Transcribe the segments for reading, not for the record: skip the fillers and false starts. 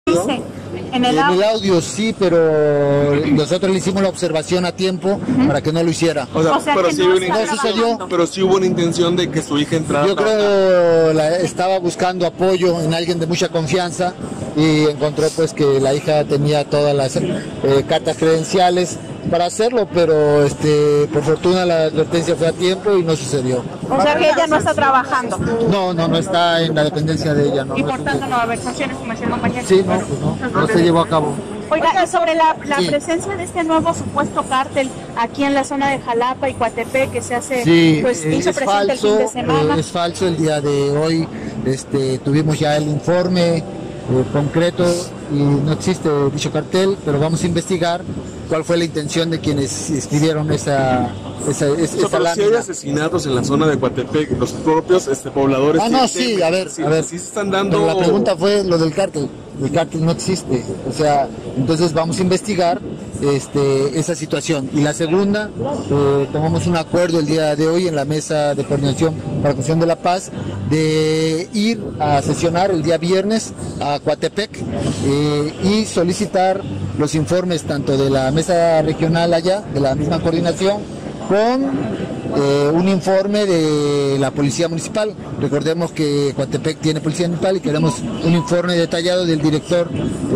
Dice, En el audio sí, pero nosotros le hicimos la observación a tiempo para que no lo hiciera. O sea pero que sí, no hubo una está No sucedió. trabajando. pero sí hubo una intención de que su hija entrara. Yo creo estaba buscando apoyo en alguien de mucha confianza y encontró pues que la hija tenía todas las cartas credenciales para hacerlo, pero por fortuna la advertencia fue a tiempo y no sucedió. O sea que ella no está trabajando. No está en la dependencia de ella. No, Y no por es tanto no va a haber sanciones, como decía el compañero. Sí, no, pues no se llevó a cabo. Oiga, y sobre la Sí. presencia de este nuevo supuesto cártel aquí en la zona de Jalapa y Coatepec que se hace, Sí, pues hizo es presente el fin de semana. es falso. El día de hoy tuvimos ya el informe concreto y no existe dicho cartel, pero vamos a investigar cuál fue la intención de quienes escribieron esa Pero si hay lámina. asesinatos en la zona de Coatepec, los propios pobladores. Ah, no, sí, sí, a ver. Sí se están dando. Pero la pregunta fue lo del cártel. El cártel no existe. O sea, entonces vamos a investigar esa situación. Y la segunda, tomamos un acuerdo el día de hoy en la mesa de coordinación para la cuestión de la paz de ir a sesionar el día viernes a Coatepec y solicitar los informes tanto de la mesa regional allá, de la misma coordinación, con un informe de la Policía Municipal. Recordemos que Coatepec tiene Policía Municipal y queremos un informe detallado del director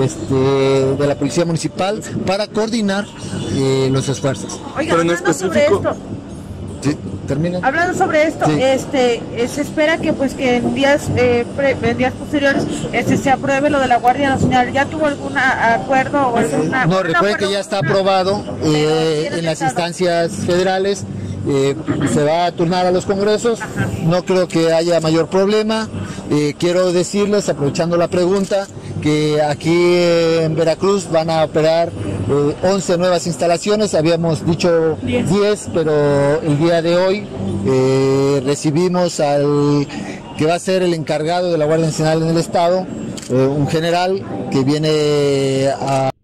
de la Policía Municipal para coordinar los esfuerzos. Oiga, Pero en hablando sobre específico- esto, ¿Sí? ¿Termina? hablando sobre esto, Sí. se espera que pues que en días posteriores se apruebe lo de la Guardia Nacional. ¿Ya tuvo algún acuerdo o alguna? No, un recuerden que acuerdo ya está con- aprobado tiene en las estado. instancias federales. Se va a turnar a los congresos. No creo que haya mayor problema. Quiero decirles, aprovechando la pregunta, que aquí en Veracruz van a operar 11 nuevas instalaciones. Habíamos dicho 10, pero el día de hoy recibimos al que va a ser el encargado de la Guardia Nacional en el Estado, un general que viene a